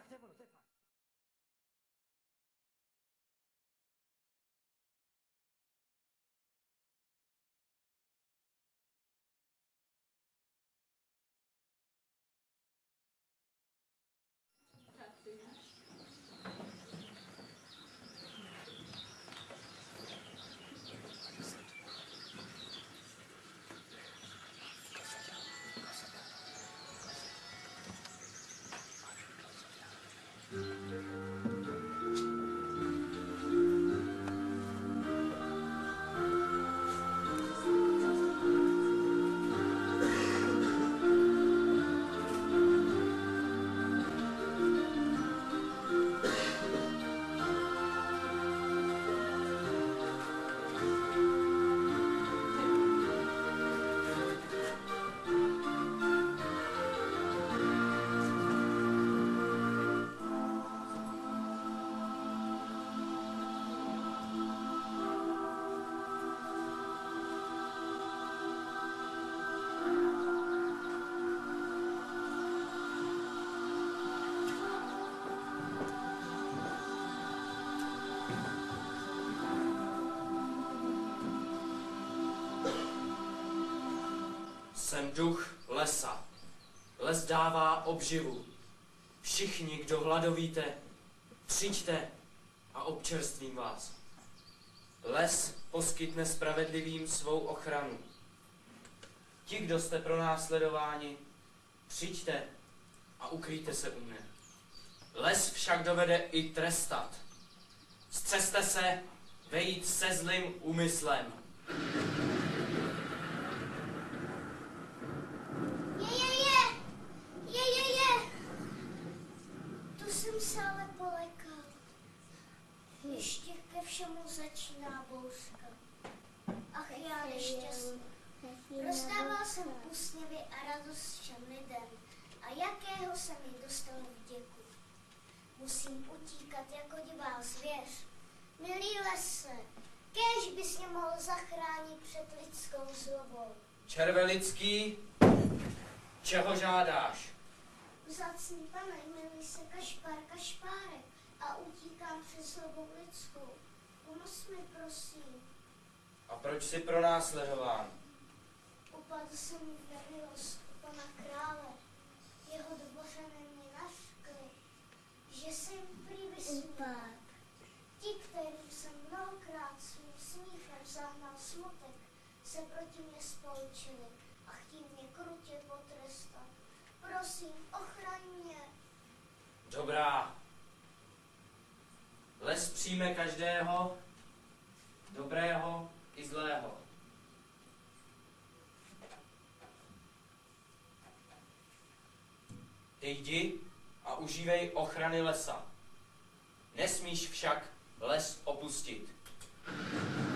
to je ono, to je fajn. Jsem duch lesa. Les dává obživu. Všichni, kdo hladovíte, přijďte a občerstvím vás. Les poskytne spravedlivým svou ochranu. Ti, kdo jste pronásledováni, přijďte a ukryjte se u mne. Les však dovede i trestat. Střeste se vejít se zlým úmyslem. Tu jsem se ale polekal. Ještě ke všemu začíná bouřka. Ach, já nešťastný. Rozdával jsem úsměvy a radost všem lidem. A jakého jsem jí dostal vděku. Musím utíkat jako divá zvěř. Milý lese, kéž bys mě mohl zachránit před lidskou zlobou. Červelický, čeho žádáš? Vzácný pane, jmenuji se Kašpár Kašpárek a utíkám před zlobou lidskou. Pomoz mi, prosím. A proč jsi pronásledován? Upadl jsem v nemilost u pana krále. Jeho dvořané mě nařkli, že se jim prý vysmívám. Ti, kterým jsem mnohokrát svým smíchem zahnal smutek, se proti mě spolčili a chtějí mě krutě potrestat. Prosím, ochraň mě. Dobrá. Les přijme každého, dobrého i zlého. Ty jdi a užívej ochrany lesa. Nesmíš však les opustit.